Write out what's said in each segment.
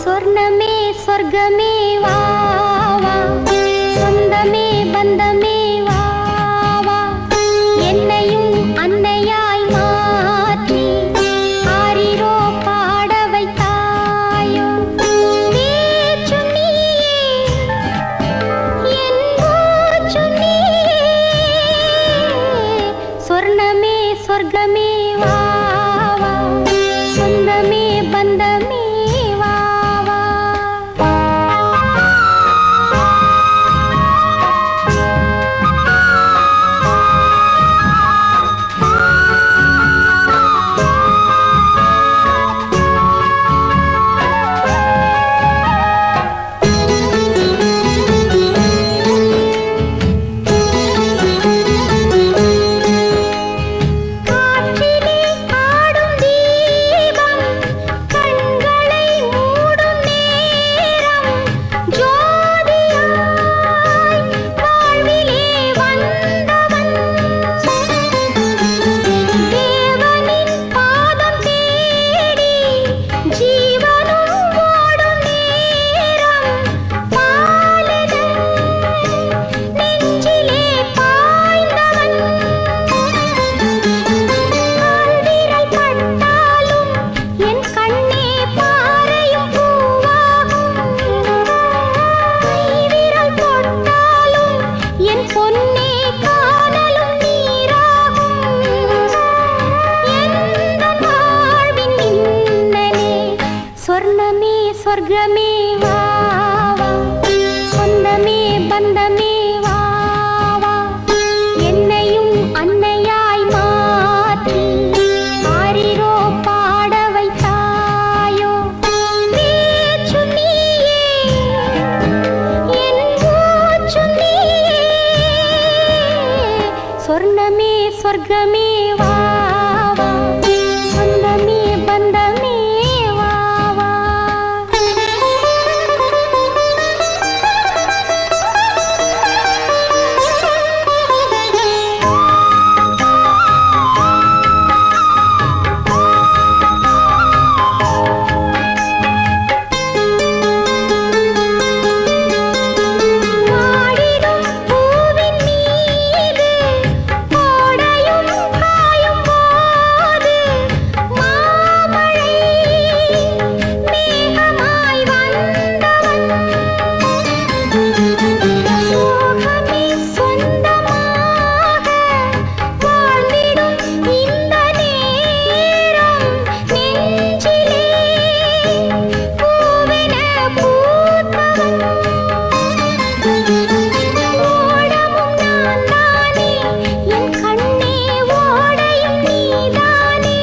சொர்ணமே சொர்க்கமே வா வா, சொந்தமே பந்தமே வா வா, என்னையும் அன்னையாய் மாற்றி ஆரிரோ பாட வைத்தாயோ. பேச்சும் நீயே என் மூச்சும் நீயே, சொர்ணமே சொர்க்கமே வா வா, சொந்தமே பந்தமே வா வா. காற்றிலே ஆடும் தீபம் கண்களை மூடும் நேரம், ஜோதியாய் வாழ்விலே வந்தவன் தேவனின் பாதம் தேடி ஜீவனும் ஓடும் நேரம், பாலென நெஞ்சிலே பாய்ந்தவன் கால்விரல் பட்டாலும் என் கண்ணே பாறையும் பூவாகும், கைவிரல் தொட்டாலும் என் பொன்னே காதலும் நீராகும். எந்தன் வாழ்வின் இன்னலே சொர்ணமே சொர்க்கமே வா வா, சொந்தமே பந்தமே வா வா, என்னையும் அன்னையாய் மாற்றி ஆரிரோ பாட வைத்தாயோ. பேச்சும் நீயே என் மூச்சும் நீயே, சொர்ணமே சொர்க்கமே வா வா, சொந்தமே பந்தமே வா வா. வாடிடும் பூவின் மீது கோடையும் காயும் போது, மாமழை மேகமாய் வந்தவன் சோகமே சொந்தமாக வாழ்ந்திடும் இந்த நேரம், நெஞ்சிலே பூவென பூத்தவன் ஓடமும் நான் தானே, என் கண்ணே ஓடையும் நீதானே,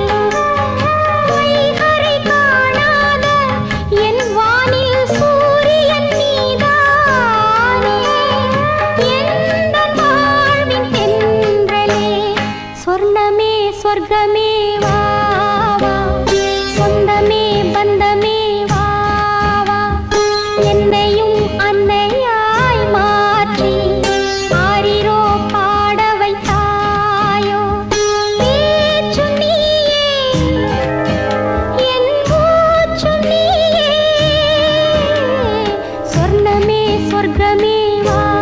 வைகரை காணாத என் வானில் சூரியன் நீதானே, எந்தன் வாழ்வின் தென்றலே சொர்ணமே சொர்க்கமே வா வா, சொந்தமே பந்தமே வா வா, என்னையும் அன்னையாய் மாற்றி ஆரிரோ பாட வைத்தாயோ. பேச்சும் நீயே என் மூச்சும் நீயே, சொர்ணமே சொர்க்கமே வா